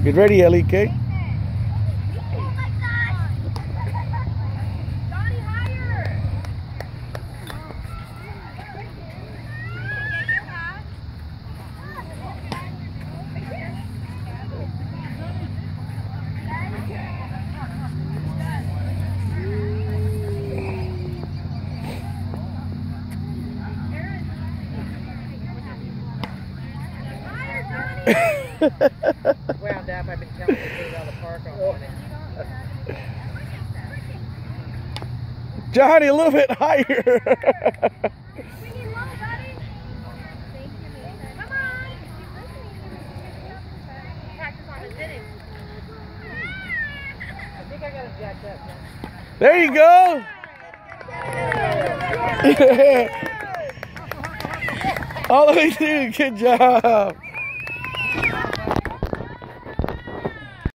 Get ready, Ellie, okay? Wound up. I've been telling you to get out of the park all morning. Johnny, a little bit higher. Come on. Practice on the sitting. I think I got him jacked up. There you go. All the way through. Good job.